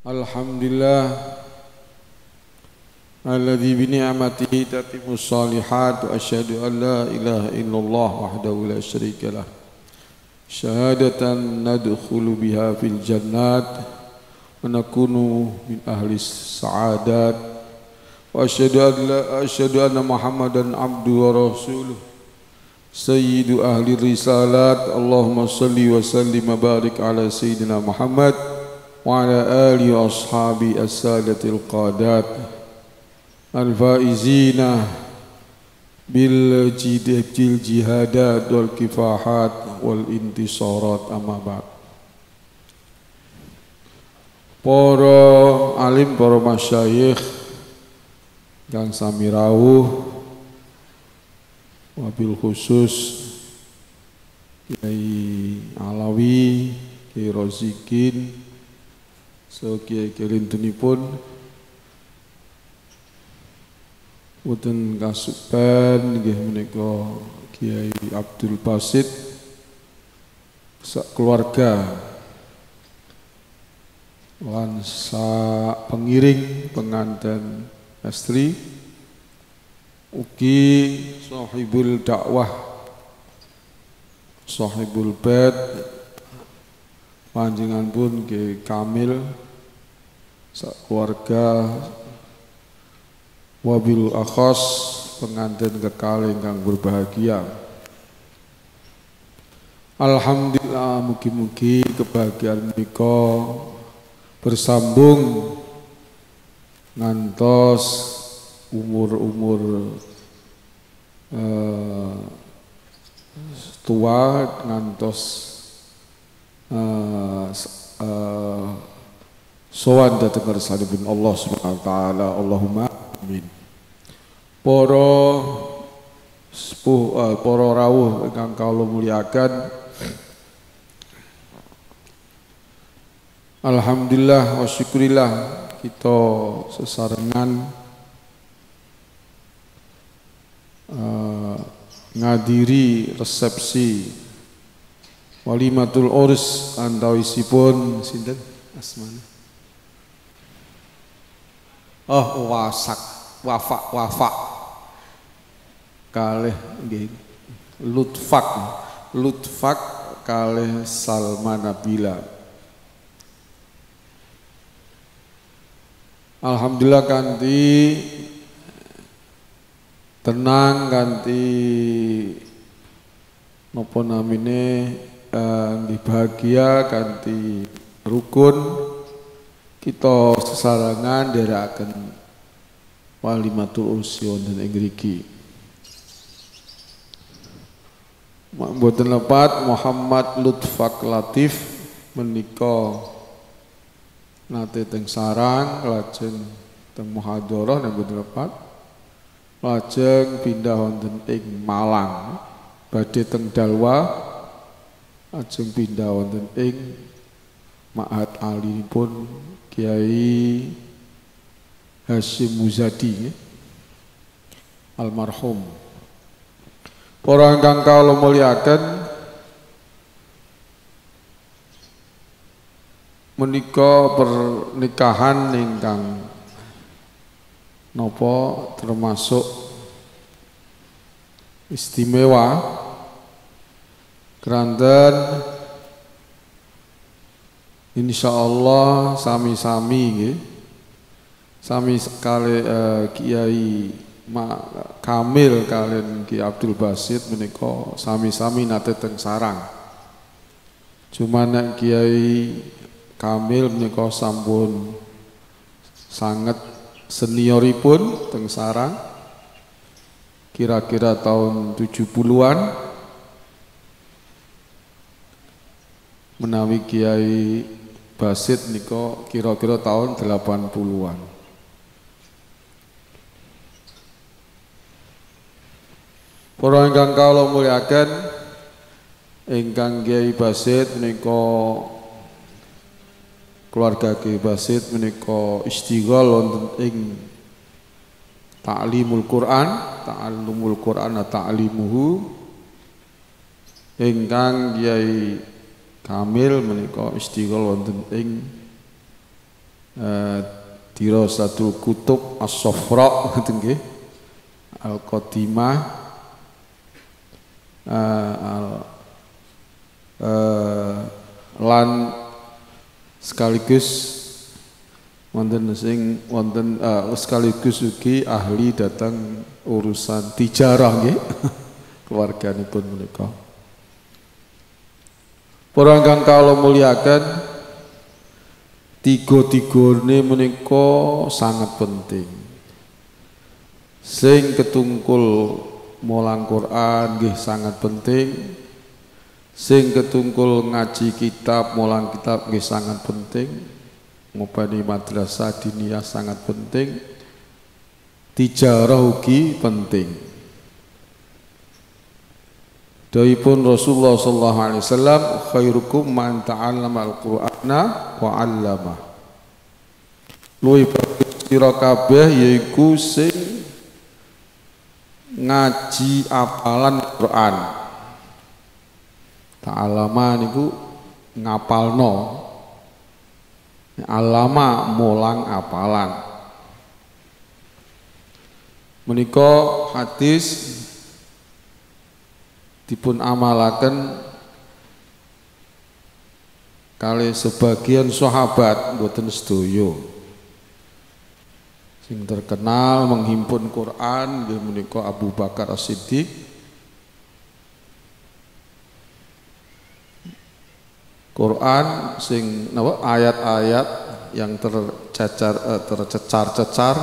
Alhamdulillah alladzi bi ni'matihi tatimmus shalihat wa asyhadu an la ilaha illallah wahdahu la syarika lah syahadatan nadkhulu biha fil jannat wa nakunu min ahli sa'adat wa asyhadu anna muhammadan abduhu wa rasuluh sayyidu ahli risalat. Allahumma salli wa sallim wa barik ala sayyidina Muhammad wa ala alihi wa ashabi as-sadatil qadat al-faizina bil jihadat wal kifahat wal intisarat, amma ba'd. Para alim, para masyayikh kang sami rawuh, wabil khusus Kiai Alawi, Kiai Rozikin, Kiai kelintunipun wonten kasupen nggih menika Kiai Abdul Basit sak keluarga lan sak pengiring penganten istri ugi sahibul dakwah sahibul bait panjenengan pun Kiai Kamil sak keluarga wabil akhos pengantin kekal ingkang berbahagia. Alhamdulillah, mugi-mugi kebahagiaan menika bersambung ngantos umur-umur tua, ngantos sowan dhateng ngarsanipun Allah Subhanahu wa taala. Allahumma amin. Para sepuh, para rawuh ingkang kawula muliakan, alhamdulillah wa syukurillah kita sesarengan ngadiri resepsi walimatul urs antawisipun sinten asmane? Oh, wafak kalih nggih Lutfak kalih Salma Nabila. Alhamdulillah kanthi tenang, kanthi napa namine nggih bahagia, kanthi rukun kita sesarangan nderekaken walimatul ursi wonten ing mriki. Mboten lepat Muhammad Lutfak Latif menika nate teng sarang, lajeng teng muhadharah nang mboten lepat, lajeng pindah wonten ing Malang, badhe teng Dalwa, lajeng pindah wonten ing Ma'had alinipun Kiai Hasyim Muzadi almarhum. Para ingkang kawula muliaken, menika pernikahan ingkang napa termasuk istimewa keranten insyaallah sami-sami nggih. Sami sekali Kiai Kamil kalian Kiai Abdul Basit menika sami-sami nate teng sarang. Cuma nek Kiai Kamil menika sampun sangat senioripun teng sarang. Kira-kira tahun 70-an. Menawi Kiai Basit menika kira-kira tahun 80-an. Para ingkang kawula muliaken, ingkang Kiai Basit menika keluarga Kiai Basit menika istighol wonten ing ta'limul Quran, ta'allumul Quran wa ta'limuhu. Ingkang Kiai Kamil menika istighol wonten ing Dirasatul Kutub As-Sofra ngoten nggih. Al-Qadimah lan sekaligus wonten sing wonten sekaligus ugi ahli datang urusan tijarah nggih keluarganipun menika. Para ingkang kula muliaken, tiga-tigane menika sangat penting. Sing ketungkul mulang Quran nggih sangat penting. Sing ketungkul ngaji kitab, mulang kitab nggih sangat penting. Ngopeni madrasah diniyah sangat penting. Tijarah ugi penting. Dawuhipun Rasulullah sallallahu alaihi wasallam, khairukum man ta'allama al-Qur'ana wa 'allama. Luwih bagus sira kabeh yaiku sing ngaji apalan Quran. Ta'allama niku ngapalno. Alama mulang apalan. Menika hadis dipun amalaken kali sebagian sahabat mboten sedaya. Sing terkenal menghimpun Quran nggih menika Abu Bakar As-Siddiq. Quran sing napa ayat-ayat yang tercecar-cecar,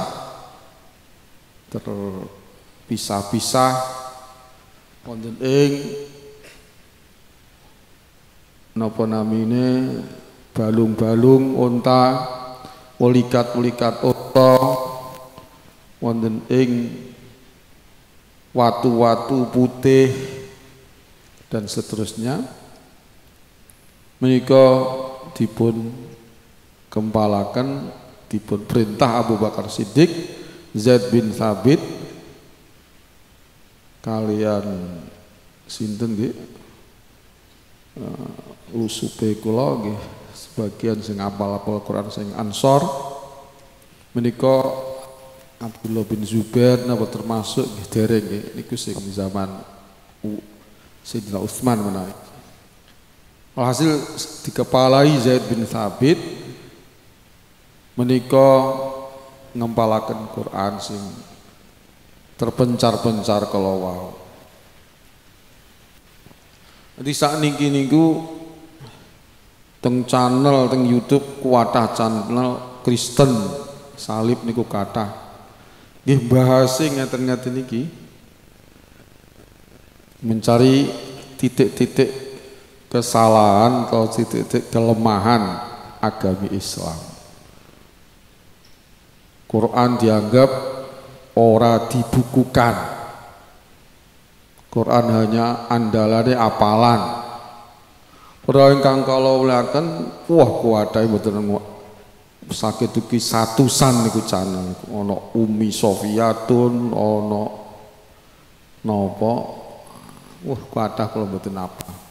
terpisah-pisah wonten ing napa namine balung-balung unta, ulikat-ulikat unta, wonten ing watu-watu putih dan seterusnya. Menika dipun kempalaken, dipun perintah Abu Bakar Siddiq, Zaid bin Thabit kalian sinten nggih usupe kula nggih sebagian sing apal-apal Quran sing Ansor menika Abdullah bin Zubair napa termasuk nggih dereng nggih niku sing zaman Sayyidina Utsman menawi. Alhasil dikepalai Zaid bin Thabit menika ngempalaken Quran sing terpencar-pencar kala wau. Nanti sakniki niku teng channel teng YouTube kuatah channel Kristen salib niku kathah. Nggih bahasa ngeten-ngeten niki mencari titik-titik kesalahan atau titik-titik kelemahan agama Islam. Quran dianggap ora dibukukan. Quran hanya andalane apalan. Para ingkang kala wulaken, wah kuwatahe mboten sakit ugi satusan niku channel. Ana Umi Sofiatun, ana napa? Wah kuwatah kula mboten apa.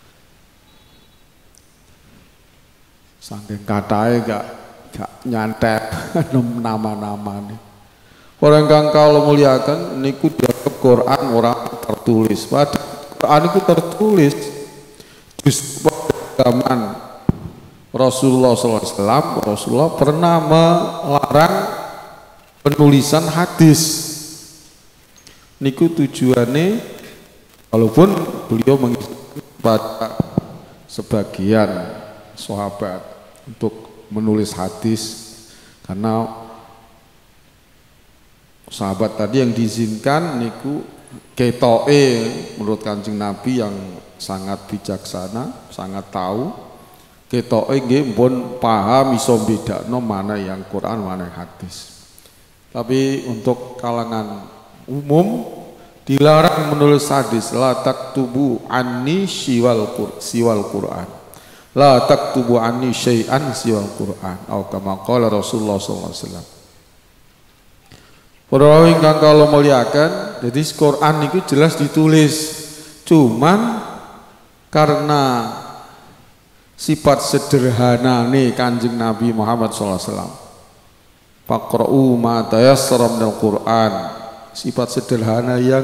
Saking katahe gak nyantet nama-namane. Orang kang kalau muliakan niku dianggap Quran orang tertulis. Padahal Quran itu tertulis justru zaman Rasulullah SAW. Rasulullah pernah melarang penulisan hadis. Niku tujuannya, walaupun beliau mengingatkan pada sebagian sahabat untuk menulis hadis karena sahabat tadi yang diizinkan niku ketoke menurut Kanjeng Nabi yang sangat bijaksana, sangat tahu ketoke nggih pun paham iso bedakno mana yang Quran mana yang hadis. Tapi untuk kalangan umum dilarang menulis hadis. La taktubu anni siwal Quran. La taktubu anni syai'an siwal Quran. Atau kama qala Rasulullah sallallahu alaihi wasallam. Para ingkang kula muliakan, jadi Quran itu jelas ditulis. Cuman karena sifat sederhanane Kanjeng Nabi Muhammad SAW. Faqra'u ma tayassara minal Qur'an, sifat sederhana yang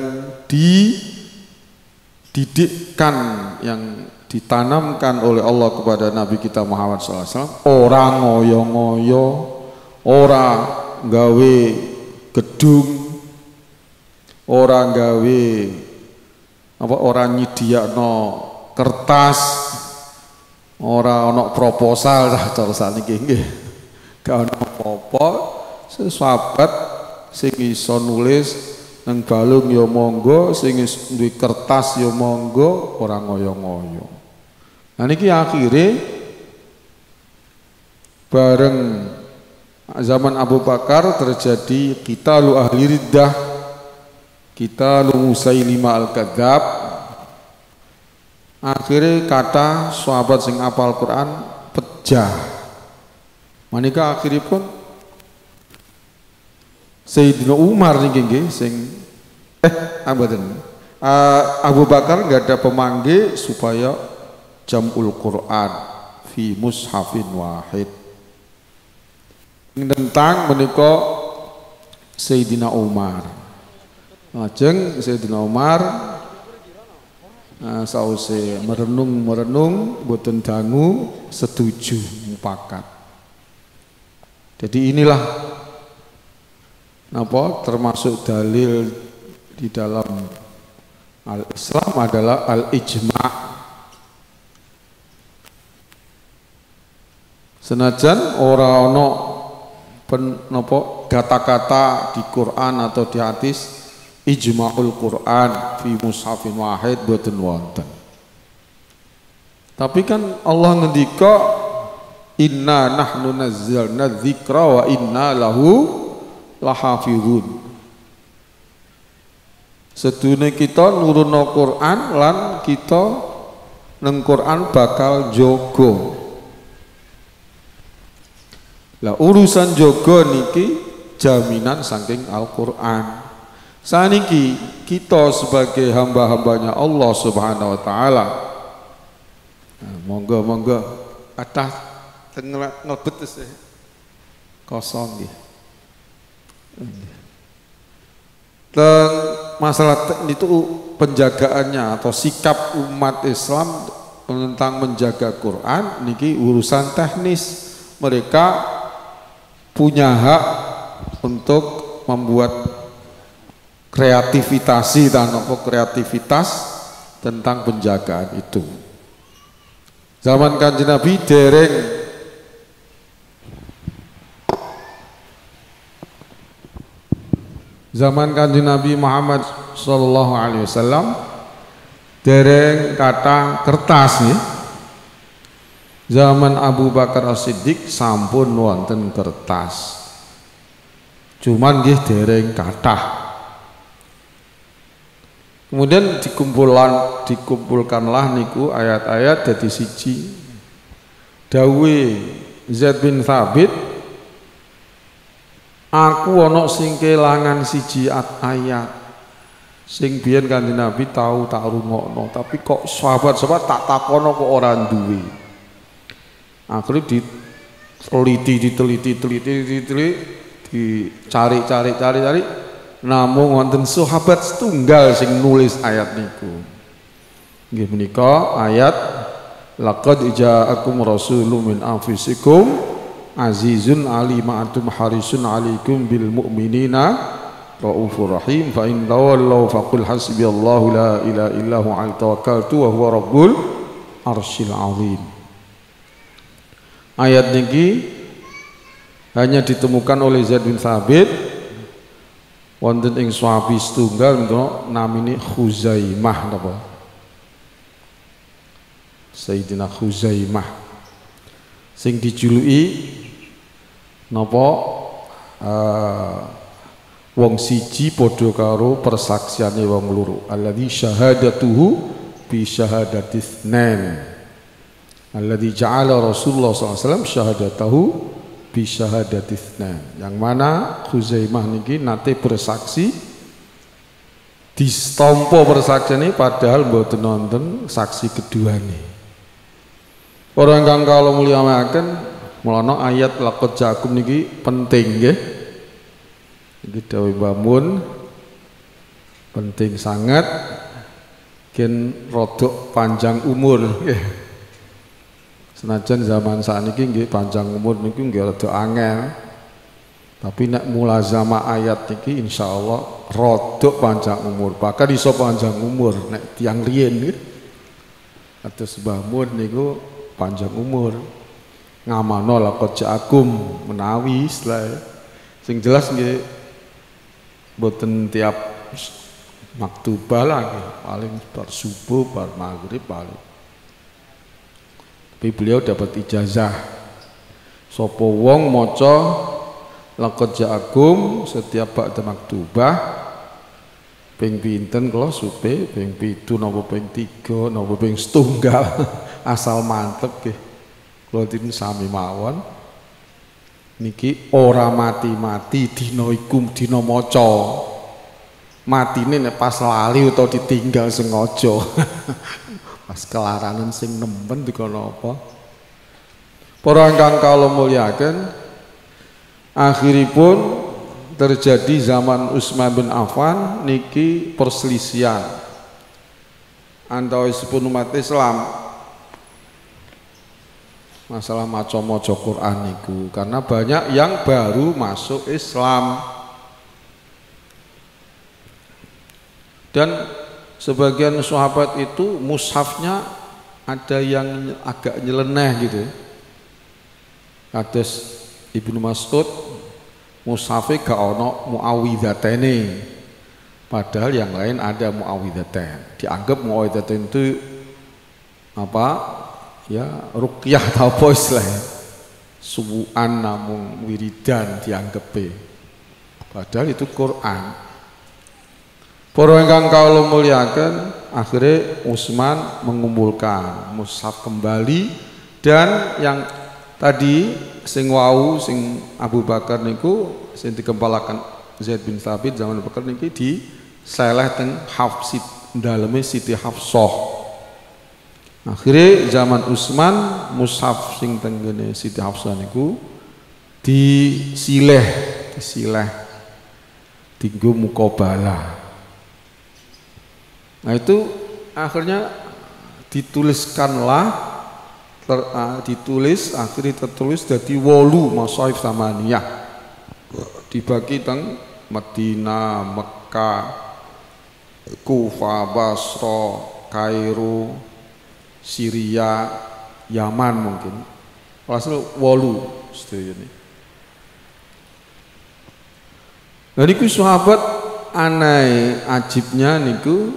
dididikkan, yang ditanamkan oleh Allah kepada Nabi kita Muhammad SAW. Orang ngoyo-ngoyo, orang gawe gedung, orang gawe orang nyediakno kertas, orang ono proposal cara sakniki nggih. Gak ono apa-apa, sahabat sing iso nulis nang balung ya monggo, sing duwe kertas ya monggo, ora ngoyo-ngoyo. Nah niki akhire bareng zaman Abu Bakar terjadi qitalu ahli riddah, qitalu Musailimah al-Kadzab. Akhirnya kata sahabat sing apal Quran pecah. Manika akhiripun Sayyidina Umar niki nggih sing Abu Bakar nggak ada pemanggil supaya jam'ul Quran fi mushafin wahid. Tentang menika Sayyidina Umar. Lajeng Sayyidina Umar sause merenung boten dangu setuju mupakat. Jadi inilah termasuk dalil di dalam al-Islam adalah al-ijma'. Senajan ora ono kata-kata di Quran atau di hadis ijma'ul Quran fi mushafin wahid boten wonten. Tapi kan Allah ngendika inna nahnu nazzalna dzikra wa inna lahu lahafizun. Sedune kita nurunno Quran lan kita neng Quran bakal jogo. Lah urusan jogo niki jaminan saking Al-Qur'an. Saniki kita sebagai hamba-hambanya Allah Subhanahu wa taala. Monggo atas ngelebet kosong nggih. Dan masalah itu penjagaannya atau sikap umat Islam tentang menjaga Quran niki urusan teknis. Mereka punya hak untuk membuat kreativitas tentang penjagaan itu. Zaman Kanjeng Nabi dereng zaman Kanjeng Nabi Muhammad sallallahu alaihi wasallam dereng kata kertas nih. Zaman Abu Bakar As-Siddiq sampun wonten kertas. Cuman nggih dereng kathah. Kemudian dikumpulkanlah niku ayat-ayat dadi siji. Dawe Zaid bin Thabit, aku ana sing kelangan siji ayat sing biyen Kanjeng Nabi tahu tak rungokno, tapi kok sahabat-sahabat tak takono kok ora duwe. Akhirnya diteliti, dicari, namung wonten sahabat setunggal sing nulis ayat niku. Nggih menika ayat laqad ja'akum rasulun min anfusikum azizun alima antum harisun alaikum bil mu'minina raufur rahim fa in tawallaw faqul hasbiyallahu la ilaha illa huwa al tawakkaltu wa huwa rabbul arsyil azim. Ayat niki hanya ditemukan oleh Zaid bin Thabit wonten ing sahabi setunggal menika namine Khuzaimah napa Sayyidina Khuzaimah sing dijuluki napa wong siji padha karo persaksiane wong loro alladzi syahadatuhu bi syahadatis tsnain alladzi ja'ala Rasulullah SAW syahadatahu bi syahadatis tsnain, yang mana Khuzaimah niki nate bersaksi distampa persaksiane padahal mboten nonton saksi keduane. Para ingkang kala mulyakaken, mulana ayat laqad ja'akum niki penting nggih. Iki dawuh Mbah Mun penting sangat gen rodok panjang umur nggih. Senajan zaman sakniki nggih panjang umur niku nggih rada angel. Tapi nek mulazamah ayat niki insyaallah rodok panjang umur. Bahkan iso panjang umur nek tiyang riyen nggih. Atus Mbah Mun niku panjang umur. Ngamano laqad ja'akum menawi istilah sing jelas nggih boten tiap maktubah lagi paling bar subuh bar maghrib paling. Tapi beliau dapat ijazah sapa wong maca laqad ja'akum setiap ba'da maktubah ping pinten kula supe ping 7 napa ping 3 napa ping 1 asal mantep nggih kula tin sami mawon niki ora mati-mati dina iku dina maca matine nek pas lali utawa ditinggal sengaja pas kelaranan sing nemben dikono apa para ingkang kala mulyakaken akhiripun terjadi zaman Utsman bin Affan niki perselisihan antawisipun umat Islam masalah maca-maca Quran niku karena banyak yang baru masuk Islam dan sebagian sahabat itu mushafnya ada yang agak nyeleneh gitu. Kados Ibnu Mas'ud mushafe gak ono muawwidzatain padahal yang lain ada muawwidzatain. Dianggap muawwidzatain itu apa? Ya ruqyah atau apa istilahnya subuhan namun wiridan dianggepe padahal itu Quran. Para ingkang kawula mulyakaken akhirnya Utsman mengumpulkan mushaf kembali dan yang tadi sing wau sing Abu Bakar niku sing dikempalaken Zaid bin Thabit zaman Abu Bakar niki diseleh teng Hafsid daleme Siti Hafsah. Akhirnya zaman Utsman mushaf sing teng ngene Siti Hafsah niku disileh tinggo muqabalah. Nah itu akhirnya dituliskanlah akhirnya tertulis jadi 8 masaif samaniyah dibagi teng Madinah, Mekah, Kufah, Basra, Kairo, Syria, Yaman mungkin. Hasil 8 sedaya ini. Nah niku sahabat aneh ajibnya niku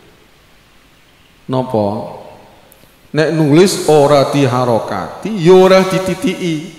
napa? Nek nulis ora diharokati, ya ora dititiki.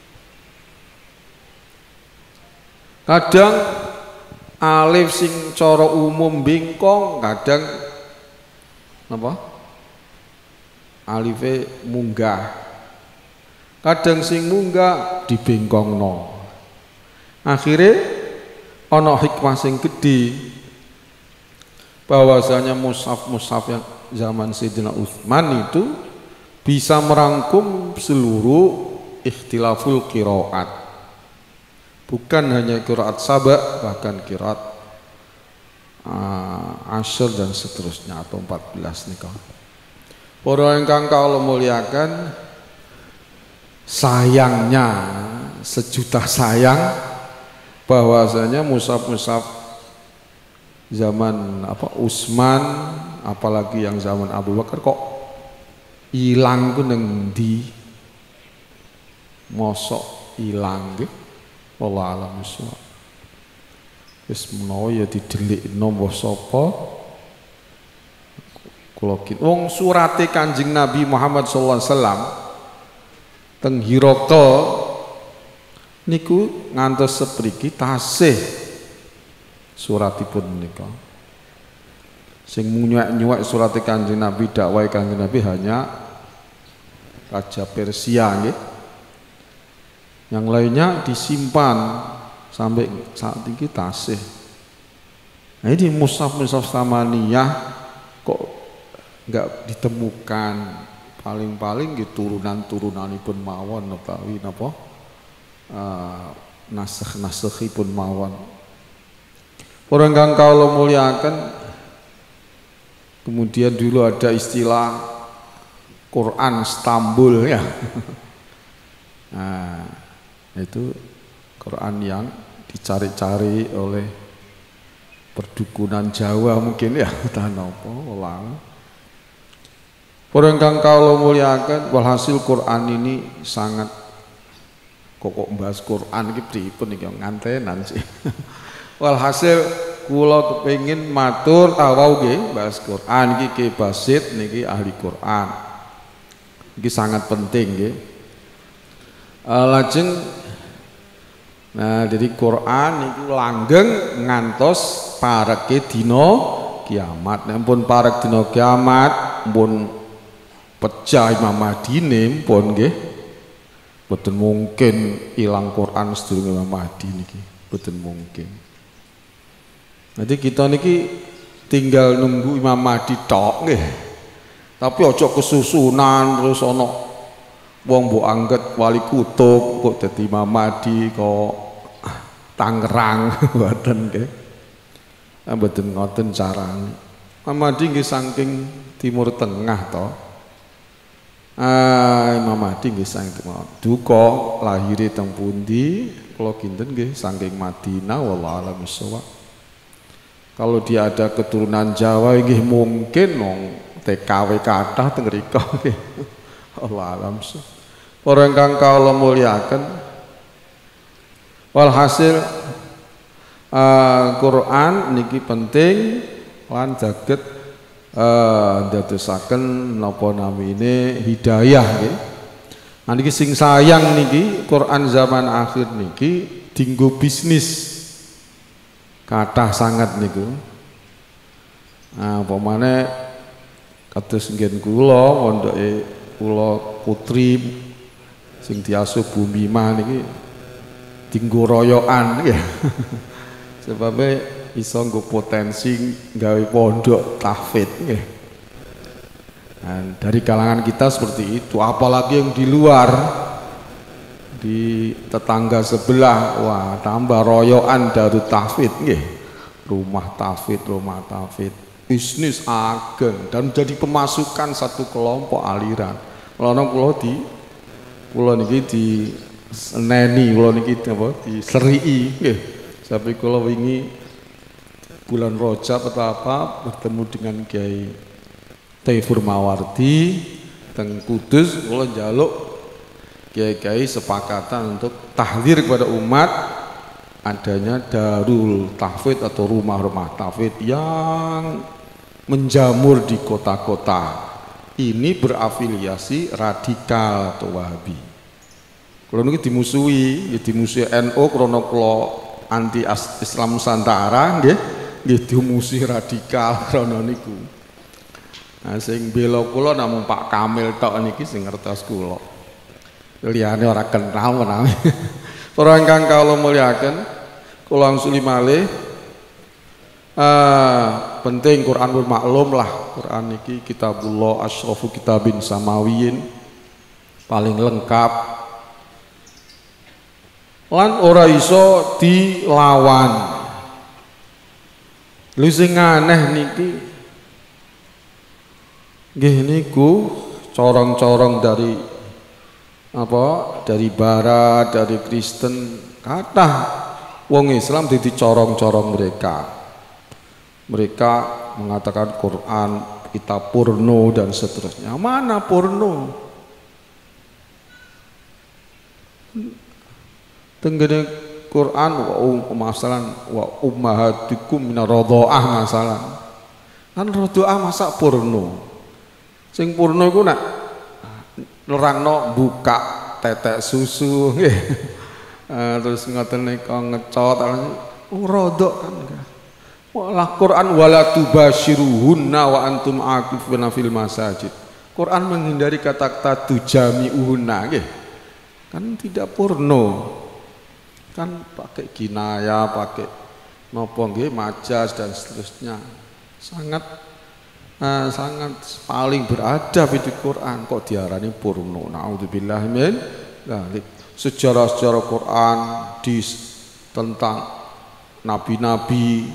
Kadang alif sing cara umum bengkong, kadang napa? Alife munggah kadang sing munggah dibengkongno akhirnya ana hikmah sing gedhe bahwasanya mushaf yang zaman Sayyidina Utsman itu bisa merangkum seluruh ikhtilaful qiraat bukan hanya qiraat saba bahkan qiraat asyr dan seterusnya atau 14 nikah. Para ingkang kawula mulyakaken sayangnya sejuta sayang bahwasanya mushaf-mushaf zaman Utsman apalagi yang zaman Abu Bakar kok ilang ku ning ndi mosok ilang nggih wallahu a'lam bissawab wis menawa ya didelikno mbah sapa kula wong surate Kanjeng Nabi Muhammad sallallahu alaihi wasallam teng Hiraql niku ngantos sepriki tasih suratipun menika sing nyuwek surate Kanjeng Nabi dakwah Kanjeng Nabi hanya Raja Persia nggih yang lainnya disimpan sampai saat ini tasih. Nah ini mushaf samaniyah kok nggak ditemukan paling-paling nggih turunan-turunanipun mawon utawi napa nasakh-nasakhipun mawon. Para ingkang kawula mulyakaken, kemudian dulu ada istilah Quran Istanbul ya. Nah, itu Quran yang dicari-cari oleh perdukunan Jawa mungkin ya, entah napa ulang. Para ingkang kawula mulyakaken, walhasil Quran ini sangat kok bahas Quran iki pripun iki ngantenan sih. Walhasil kula kepengin matur awau nggih bahas Quran iki Ki Basit niki ahli Quran. Iki sangat penting nggih. Lajeng nah jadi Quran niku langgeng ngantos pareke dina kiamat. Nek pun parek dina kiamat pun pecah Imam Mahdi pun nggih boten mungkin ilang Quran sedurunge Imam Mahdi niki, boten mungkin. Nanti kita niki tinggal nunggu Imam Mahdi tok nggih. Tapi aja kesusunan terus ana wong mbok anggap wali kutub kok dadi Imam Mahdi kok Tangerang mboten nggih. Mboten ngoten carane. Imam Mahdi nggih saking Timur Tengah to. Imam Mahdi nggih saking duka lahire teng pundi kula kinten nggih saking Madinah wallahu a'lam bishawab. Kalau dia ada keturunan Jawa nggih mungkin wong TKW kathah teng mriku nggih. Allah alam. Para ingkang kawula mulyakaken, walhasil Quran niki penting lan saged ndadosaken napa namine hidayah nggih. Niki sing sayang niki Quran zaman akhir niki dienggo bisnis. Kathah sangat niku. Nah, pamane kados ngen kula wondoke kula putri sing diasuh Bumi Mah niki dienggo royokan nggih. Sebabe iso nggo potensi gawe pondok tahfidz nggih. Nah, dari kalangan kita seperti itu, apalagi yang di luar di tetangga sebelah, wah tambah royokan Darut Tahfidz nggih. Rumah tahfidz, bisnis ageng dan jadi pemasukan satu kelompok aliran. Kula niki di seneni, kula niki apa di serii nggih. Sampai kula wingi bulan Rajab atau apa bertemu dengan Kiai Taifur Mawardi teng Kudus, kula njaluk kiai-kiai sepakatan untuk tahdzir kepada umat adanya darul tahfidz atau rumah-rumah tahfidz yang menjamur di kota-kota. Ini berafiliasi radikal atau Wahabi. Kalau niki dimusuhi NU krana kula anti Islam Nusantara nggih dimusuhi radikal krana niku. Nah sing bela kula namung Pak Kamil tok niki sing ngertos kula. Liyane ora kenal menawi. Para ingkang kawula mulyakaken, kula angsuli malih penting Quran pun maklum lah. Quran niki kitabullah asyrafu kitabin samawiyin, paling lengkap. Lan ora iso dilawan. Lha sing aneh niki nggih niku corong-corong dari barat, dari Kristen, kathah wong Islam dadi corong-corong mereka mengatakan Quran kitab porno dan seterusnya. Mana porno? Tenggene Quran wa ummahatikum minaradhaah masalah. Kan radhaah masa porno. Sing porno iku nak nerangno buka tetek susu nggih. Terus ngoten nika ngecot rodok kan. Walah Quran wala tubasyiruhunna wa antum aqifuna fil masajid. Quran menghindari kata-kata tujami'uhunna nggih. Kan tidak porno. Kan pakai kinaya, pakai napa nggih majas dan seterusnya. Sangat sangat paling beradab itu Quran kok diarani porno. Naudzubillah min dzalik. Sejarah-sejarah Quran tentang nabi-nabi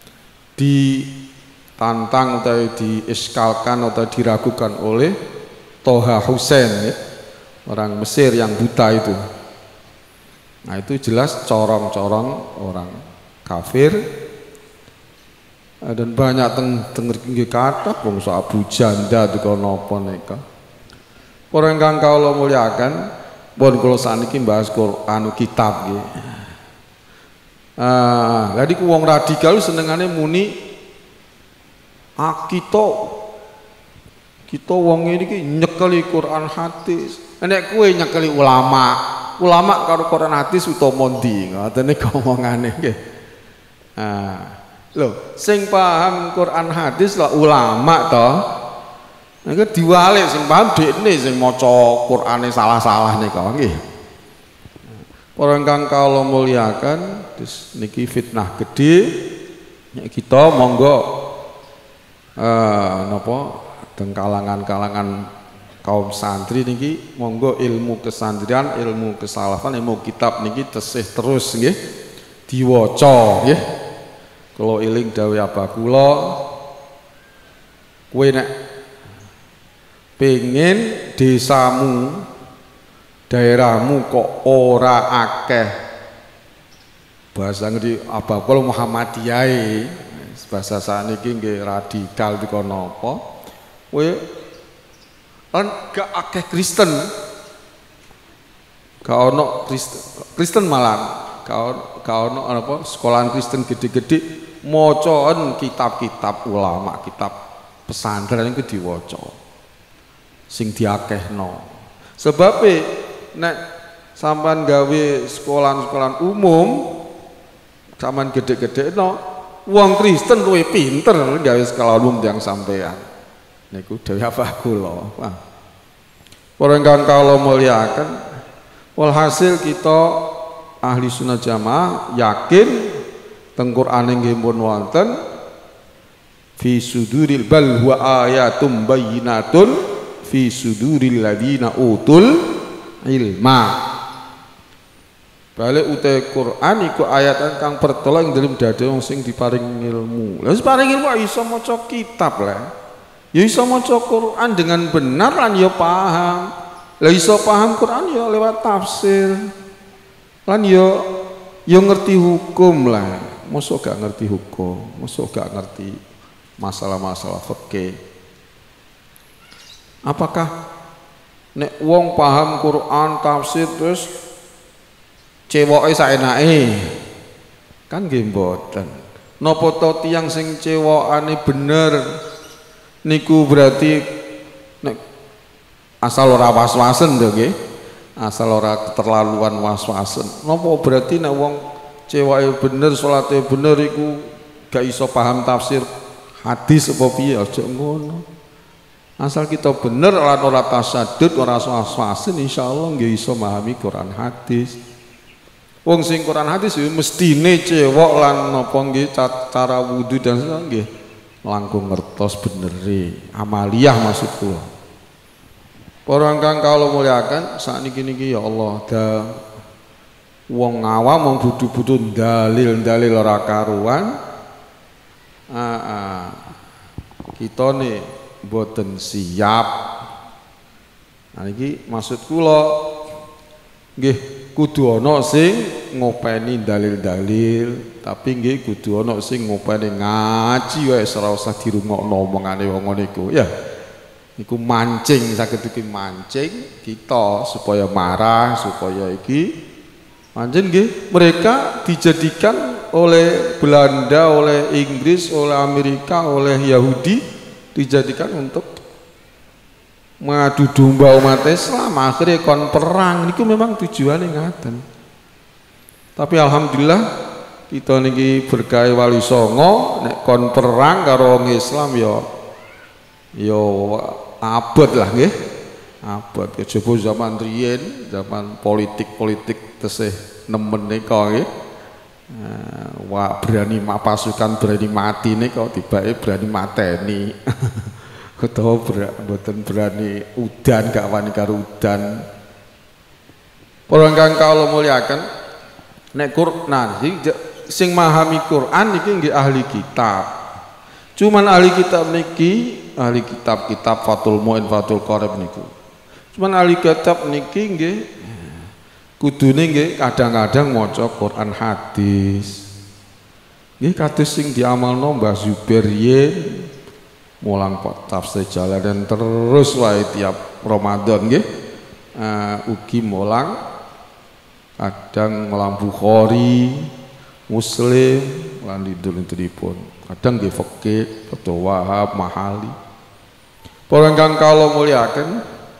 ditantang atau dieskalkan atau diragukan oleh Toha Hussein ya, orang Mesir yang buta itu. Nah itu jelas corong-corong orang kafir. Dan banyak tengergi kata bangsa Abu Janda itu napa nika. Para ingkang kawula muliakan, pun kula saniki bahas Quran kitab nggih. Jadi wong radikal senengane muni kita wong iki nyekeli Quran hadis. Nek kowe nyekeli ulama karo Quran hadis utama ndi? Ngoten niku omongane nggih. Loh, sing paham Quran hadis lah ulama toh. Nek diwalik sing paham dekne sing maca Qurane salah-salah nika nggih. Para ingkang kawula muliakan, terus niki fitnah gede. Nek kita monggo napa teng kalangan kaum santri niki monggo ilmu kesandrian, ilmu kesalafan, ilmu kitab niki tesih terus nggih diwaca nggih. Kalau iling dawuh abah kula kowe nek pengen desamu daerahmu kok ora akeh bahasa ngerti abah kula Muhammadiyah bahasa saniki nggih radikal dika napa kowe lan gak akeh Kristen gak ono Kristen malah gak ono apa sekolahan Kristen gede-gede mocon kitab-kitab ulama, kitab pesantren itu diwaca sing diakehno. Sebab nek sampean gawe sekolahan umum sampean gede-gede no wong Kristen luwih pinter gawe sekolah umum yang sampean niku dhewe apa kula. Para ingkang kawula muliakan, walhasil kita ahli sunnah jamaah yakin teng Qur'an nggih pun wonten fi suduril bal huwa ayatum bayyinatun fi suduril ladina utul ilma. Balik utai Qur'an iku ayat kang pertolong dalam dada wong sing diparing ilmu. Lah diparing ilmu iso maca kitab lah. Ya iso maca Qur'an dengan benar lan ya paham. Lah iso paham Qur'an ya lewat tafsir. Lan ya ngerti hukum lah. Mosok gak ngerti hukum, mosok gak ngerti masalah-masalah fikih. Apakah nek wong paham Quran tafsir terus cewoke saenake? Kan nggih mboten. Napa to tiyang sing cewokane bener niku berarti nek asal ora was-wasen to nggih. Asal ora keterlaluan was-wasen. Napa berarti nek wong cewake bener, salate bener iku gak iso paham tafsir hadis apa piye? Aja ngono. Asal kita bener lan ora tasaddud, ora was-wasen insyaallah nggih iso memahami Quran hadis. Wong sing Quran hadis ya mestine cewek lan napa nggih cara wudu dan nggih langkung ngertos benere amaliyah maksud kula. Para ingkang kawula muliakan, sakniki ya Allah wong awam wong butuh-butuh dalil ora karuan. Kita nih mboten siap. Nah iki maksud kula nggih kudu ana sing ngopeni dalil-dalil, tapi nggih kudu ana sing ngopeni ngaji wae ora usah dirungokno omongane wong niku ya. Iku mancing, saged iki mancing kita supaya marah, supaya iki pancen nggih mereka dijadikan oleh Belanda, oleh Inggris, oleh Amerika, oleh Yahudi dijadikan untuk mengadu domba umat Islam, akhirnya kon perang niku memang tujuannya ngaten. Tapi alhamdulillah kita niki berkah Wali Songo nek kon perang karo wong Islam ya abot lah nggih. Abot kejaba zaman riyen, zaman politik tesih nemen nika nggih. Wah berani pasukan berani mati nika tibake berani mateni. utawa mboten berani udan gak wani karo udan. Para ingkang kawula mulyakaken, nek Quran sing memahami Quran iki nggih ahli kitab. Cuman ahli kitab niki, ahli kitab-kitab Fathul Muin, Fathul Qorib niku. Cuman ahli kitab niki nggih kudune nggih kadang-kadang maca Quran hadis. Nggih kados sing diamalno Mbah Zubair yen mulang tafsir Jalalain terus wae tiap Ramadan nggih. Ugi mulang kadang mulang Bukhari, Muslim lan lidul-lidulipun. Kadang nggih fikih, Fathul Wahab, Mahali. Para ingkang kawula mulyakaken,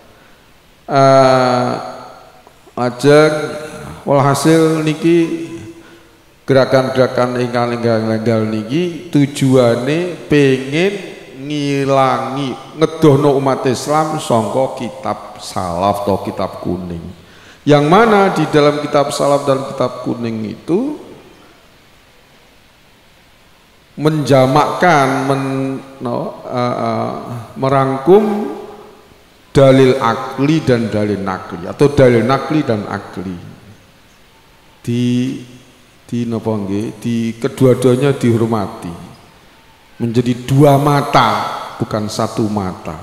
ajeng walhasil niki gerakan-gerakan ingkang lenggal niki tujuane pengen ngilangi ngedohno umat Islam sangka kitab salaf atau kitab kuning. Yang mana di dalam kitab salaf dan kitab kuning itu menjamakkan merangkum dalil akli dan dalil nakli atau dalil nakli dan akli di napa nggih, di kedua-duanya dihormati menjadi dua mata bukan satu mata.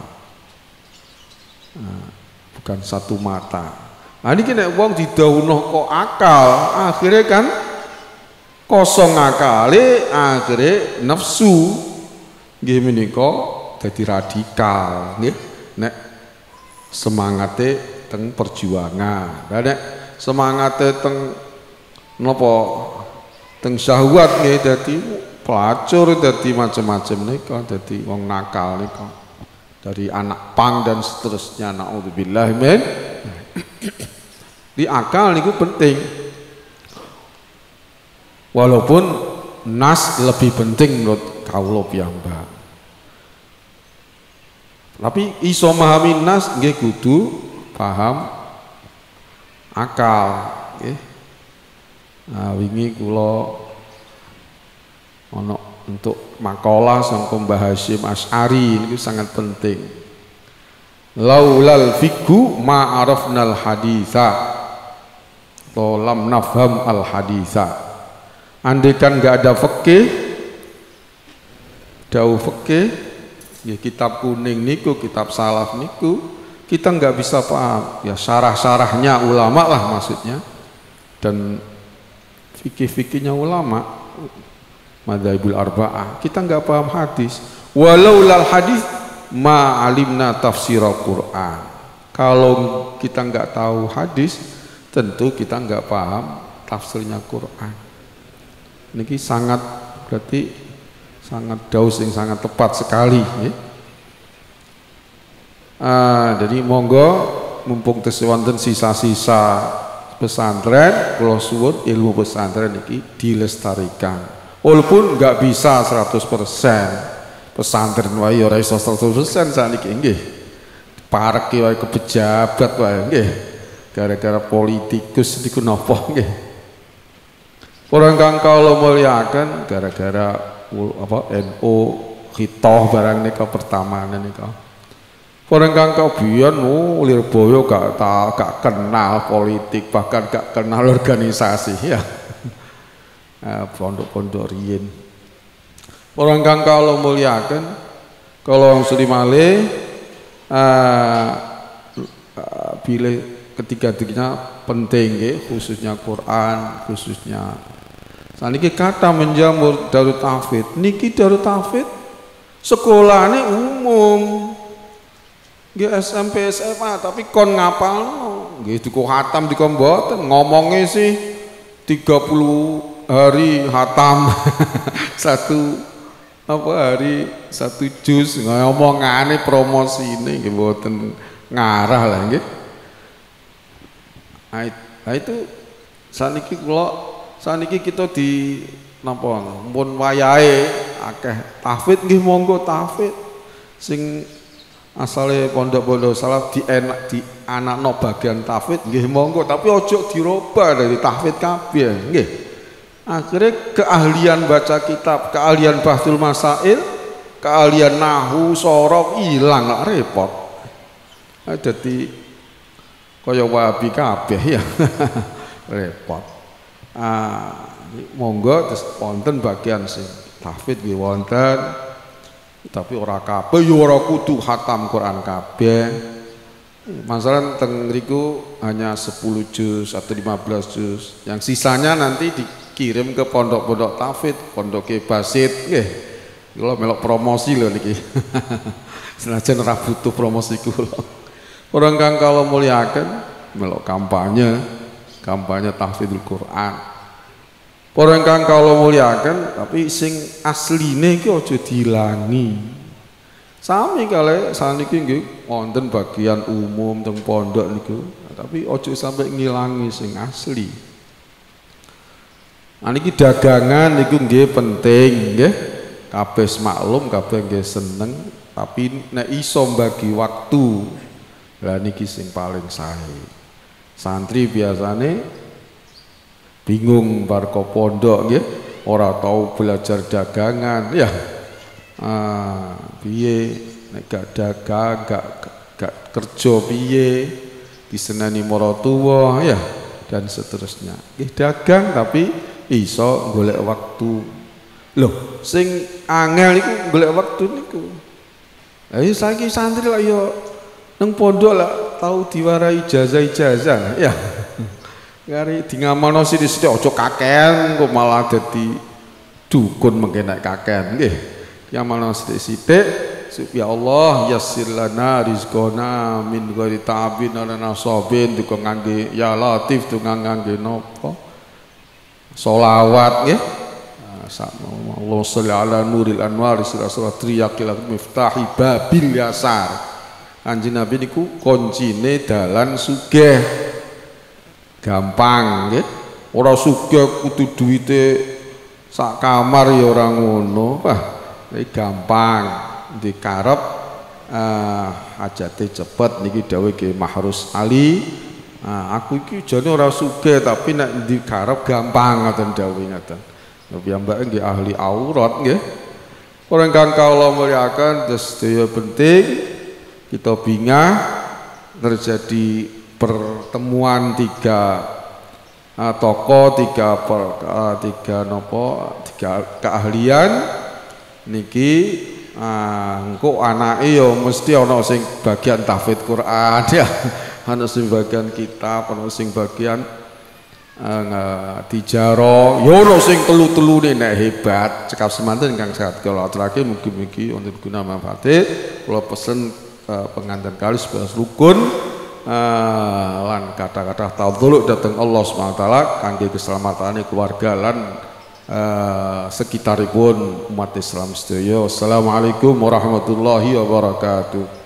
Bukan satu mata. Nah ini kena wong didhawuhno kok akal, akhirnya kan kosong akale, akhirnya nafsu nggih menika dadi radikal nggih. Nek semangate teng perjuangan, nek semangate teng napa teng syahwat nggih dadi pelacur, dadi macam-macam nika, dadi wong nakal nika, dari anak pang dan seterusnya. Naudzubillah min. Di akal niku penting. Walaupun nas lebih penting menurut kawula piyambak. Tapi iso memahami nas nggih kudu paham akal nggih. Nah, wingi kula ono untuk makalah sangka Mbah Hasyim Asy'ari ini sangat penting. Laulal fiqhu ma arafnal haditsa atau lam nafham al haditsa. Andai kan nggak ada fikih, dawuh fikih, ya kitab kuning niku, kitab salaf niku, kita nggak bisa paham. Ya syarah-syarahnya ulama lah maksudnya, dan fikih-fikihnya ulama, madzhabul arba'ah, kita nggak paham hadis. Walau lal hadis ma alimna tafsir Al-Quran. Kalau kita nggak tahu hadis, tentu kita nggak paham tafsirnya Quran. Niki sangat berarti sangat daus yang sangat tepat sekali ya. Jadi monggo mumpung tesih wonten sisa-sisa pesantren, kula suwun ilmu pesantren niki dilestarikan. Walaupun nggak bisa 100%, pesantren wae ora iso 100% saniki nggih. Parek wae ke pejabat wae nggih. Gara-gara politikus niku napa nggih. Orang kang kawula mulyakaken gara-gara apa NU khitoh barang nika pertamane nika. Orang kang kabiyen Lirboyo gak kenal politik, bahkan gak kenal organisasi ya. Pondok-pondok riyin. Orang kang kawula mulyakaken kalau Sri malih bilih ketiga-tiganya penting nggih, khususnya Quran, khususnya saniki kata menjamur Darut Tahfidz. Niki Darut Tahfidz sekolahane umum. Nggih SMP SMA tapi kon ngapalno. Nggih diko khatam diko mboten, ngomongnya sih 30 hari khatam. hari satu juz, ngomongane promosine nggih mboten ngarah lah nggih. Nah itu saniki kita di napa mun wayahe akeh tahfidz nggih monggo tahfidz sing asale pondok-pondok salaf di anakno bagian tahfidz nggih monggo, tapi ojo dirubah dari tahfidz kabeh nggih. Akhirnya keahlian baca kitab, keahlian bahsul masail keahlian nahu sorok ilang lah repot. Jadi kaya wabi kabeh ya. Repot. Monggo terus wonten bagian sing tahfidz nggih wonten. Tapi ora kabeh ya ora kudu khatam Quran kabeh. Masalah teng mriku hanya 10 juz atau 15 juz. Yang sisanya nanti dikirim ke pondok-pondok tahfidz, pondok Basit nggih. Kula melok promosi lho niki. Senajan ora butuh promosi kula. Orang kang kalau muliakan melok kampanye tahfidzul Quran. Orang kang kalau muliakan tapi sing asline iki aja dilangi. Sami kale saniki nggih wonten bagian umum teng pondok niku, tapi aja sampai ngilangi sing asli. Niki dagangan niku nggih penting nggih. Kabeh maklum, kabeh nggih seneng, tapi nek iso bagi waktu, lah niki sing paling sae. Santri biasane bingung bar ke pondok nggih, ora tahu belajar dagangan ya. Piye nek gak dagang, gak kerja piye, disenani maratuwa ya dan seterusnya. Nggih dagang tapi iso golek waktu. Loh, sing angel iku golek waktu niku. Ayo saiki santri lah yo nang pondok lah tahu diwarai ijazah ya. Kari di ngamono sithik-sithik aja kakean kok malah dadi dukun mengke nek kakean nggih. Ngamono sithik-sithik supaya Allah yassir lana rizqana min ghairi ta'abin wa nasabin tukang ngangge ya latif tukang ngangge napa selawat nggih. Allahumma sholli ala nuril anwar sirasrat riyaqil miftahi babil yasar. Kanjeng Nabi niku kuncine dalan sugih. Gampang nggih. Ora sugih kudu duwite sak kamar ya ora ngono. Wah, iki gampang dikarep hajate cepet niki dawuh Ki Mahrus Ali. Aku iki jane ora sugih tapi nek dikarep gampang ngoten dawuh ngaten. Piyambake nggih ahli aurat nggih. Orang kang kula muliakan sedaya penting kita bingah terjadi pertemuan tiga tokoh, tiga keahlian niki engko anake yo mesti ana sing bagian tahfidz Quran ya, ana sing bagian kitab, ana sing bagian tijaro, yo ono sing telu-telune nek hebat. Cekap semanten kang sehat kula aturaken mugi-mugi wonten guna manfaate. Kula pesen pengantin kali sebelas rukun lan kata-kata tawadzul dateng Allah Subhanahu wa taala kangge keselamatane keluarga lan sekitaripun umat Islam sedaya. Assalamualaikum warahmatullahi wabarakatuh.